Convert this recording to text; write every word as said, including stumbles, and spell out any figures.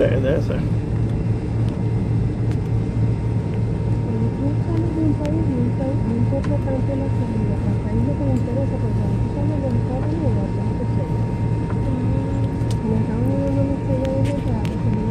sé, debe ser. Tú sales de un país y un país muy importante la salida, para el país lo que me interesa, porque cuando tú sales del Estados Unidos, ya no te sellan. Me estaban dando una estrella de verdad, que se me